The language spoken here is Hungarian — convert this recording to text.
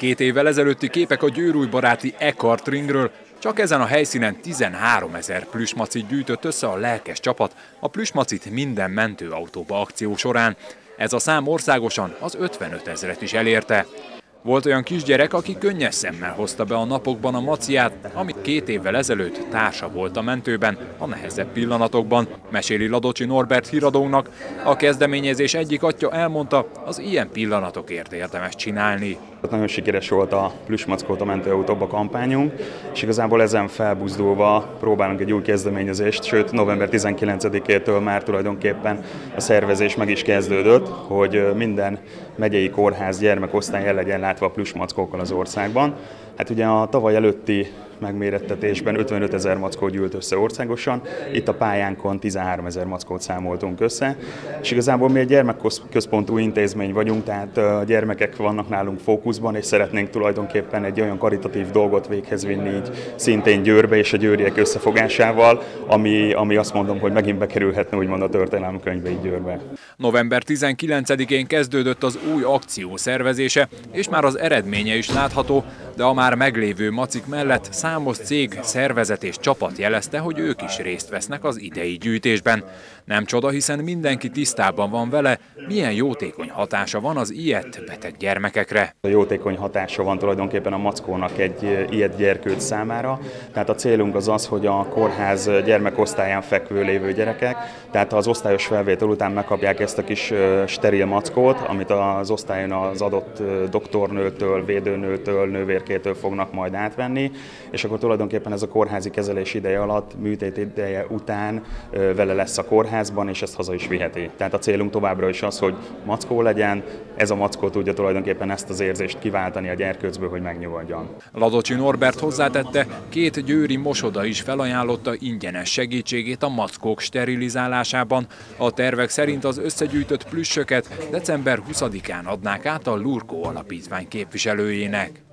2 évvel ezelőtti képek a győrújbaráti Eckhart Ringről. Csak ezen a helyszínen 13 000 plüssmacit gyűjtött össze a lelkes csapat a Plüssmacit minden mentőautóba akció során. Ez a szám országosan az 55 000-et is elérte. Volt olyan kisgyerek, aki könnyes szemmel hozta be a napokban a maciát, amit 2 évvel ezelőtt társa volt a mentőben, a nehezebb pillanatokban, meséli Ladocsi Norbert híradónak. A kezdeményezés egyik atya elmondta, az ilyen pillanatokért érdemes csinálni. Nagyon sikeres volt a Plüssmackót a mentőautóba kampányunk, és igazából ezen felbuzdulva próbálunk egy új kezdeményezést, sőt november 19-től már tulajdonképpen a szervezés meg is kezdődött, hogy minden megyei kórház gyermekosztály el legyen látva a plüssmackókkal az országban. Hát ugye a tavaly előtti megmérettetésben 55 000 mackó gyűlt össze országosan, itt a pályánkon 13 000 mackót számoltunk össze, és igazából mi egy gyermekközpontú intézmény vagyunk, tehát a gyermekek vannak nálunk fókuszban, és szeretnénk tulajdonképpen egy olyan karitatív dolgot véghez vinni így szintén Győrbe és a győriek összefogásával, ami azt mondom, hogy megint bekerülhetne úgymond a történelemkönyvbe így Győrbe. November 19-én kezdődött az új akció szervezése, és már az eredménye is látható, de a már meglévő macik mellett számos cég, szervezet és csapat jelezte, hogy ők is részt vesznek az idei gyűjtésben. Nem csoda, hiszen mindenki tisztában van vele, milyen jótékony hatása van az ilyet beteg gyermekekre. A jótékony hatása van tulajdonképpen a mackónak egy ilyet gyerkőc számára. Tehát a célunk az, hogy a kórház gyermekosztályán fekvő lévő gyerekek, tehát az osztályos felvétel után megkapják ezt a kis steril mackót, amit az osztályon az adott doktornőtől, védőnőtől, nővérkétől fognak majd átvenni, és akkor tulajdonképpen ez a kórházi kezelés ideje alatt, műtét ideje után vele lesz a kórházban, és ezt haza is viheti. Tehát a célunk továbbra is az, hogy mackó legyen, ez a mackó tudja tulajdonképpen ezt az érzést kiváltani a gyerkőcből, hogy megnyugodjon. Ladocsi Norbert hozzátette, 2 győri mosoda is felajánlotta ingyenes segítségét a mackók sterilizálásában. A tervek szerint az összegyűjtött plüssöket december 20-án adnák át a Lurkó Alapítvány képviselőjének.